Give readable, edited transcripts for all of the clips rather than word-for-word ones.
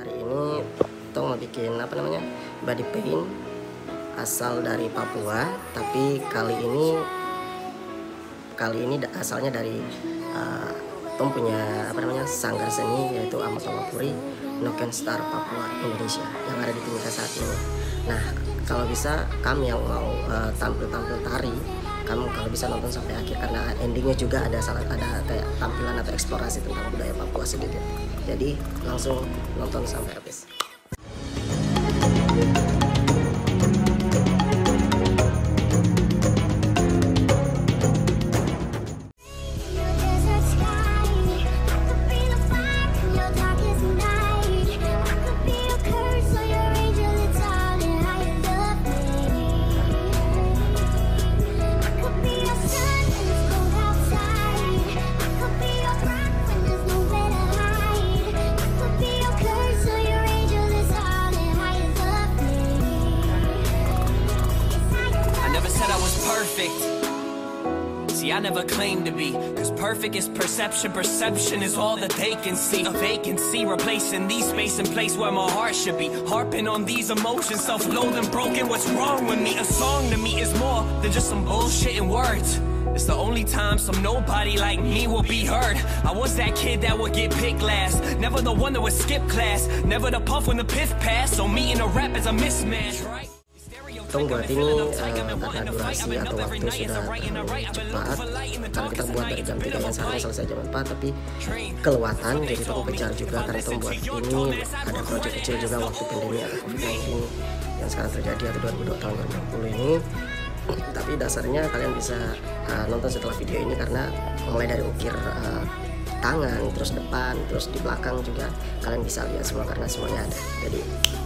Hari ini Tong mau bikin apa namanya body paint asal dari Papua, tapi kali ini asalnya dari Tong punya apa namanya sanggar seni, yaitu Puri Eszter Papua Indonesia yang ada di Timika saat ini. Nah, kalau bisa kamu yang mau tampil tari, kamu kalau bisa nonton sampai akhir, karena endingnya juga ada kayak tampilan atau eksplorasi tentang budaya Papua sedikit. Jadi langsung nonton sampai habis. See, I never claimed to be, cause perfect is perception, perception is all that they can see. A vacancy replacing these space and place where my heart should be. Harping on these emotions, self-loathing, broken, what's wrong with me? A song to me is more than just some bullshit in words. It's the only time some nobody like me will be heard. I was that kid that would get picked last, never the one that would skip class, never the puff when the piff passed. So me and a rap is a mismatch, right? Tong buat ini karena durasi atau waktu sudah cepat, karena kita buat dari jam 3 yang seharusnya selesai jam 4, tapi kelewatan, jadi Tong kejar juga karena Tong buat ini ada proyek kecil juga waktu pandemi atau COVID-19 yang sekarang terjadi atau 2020 ini. Tapi dasarnya kalian bisa nonton setelah video ini, karena mulai dari ukir tangan, terus depan, terus di belakang juga kalian bisa lihat semua karena semuanya ada. Jadi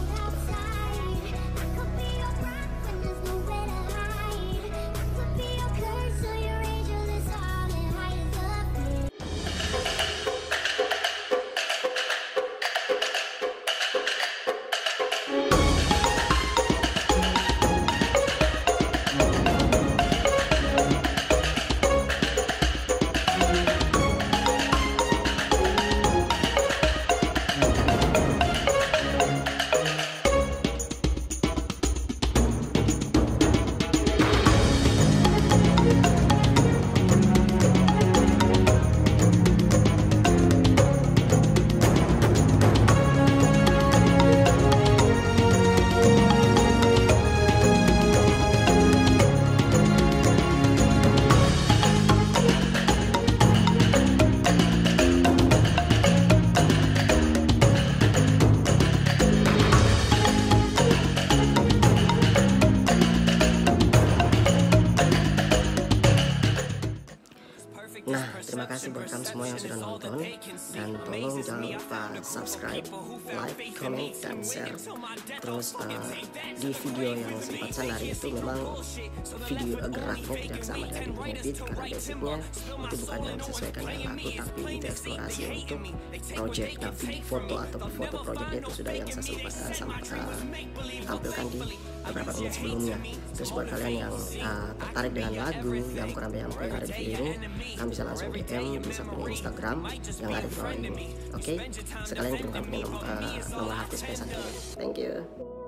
terima kasih buat kamu semua yang sudah nonton, dan tolong jangan lupa subscribe, like, comment, dan share. Terus di video yang sempat saya itu memang video geraknya tidak sama dengan di edit, karena basicnya itu bukan yang disesuaikan dengan lagu, tapi itu eksplorasi untuk project. Nah, foto atau foto projectnya itu sudah yang saya sempat tampilkan di beberapa menit sebelumnya. Terus buat kalian yang tertarik dengan lagu yang kurang lebih yang ada di video ini, kalian bisa langsung DM di samping Instagram yang ada di bawah ini. Oke, sekalian kirim kami nomor harddisk pesan. Thank you.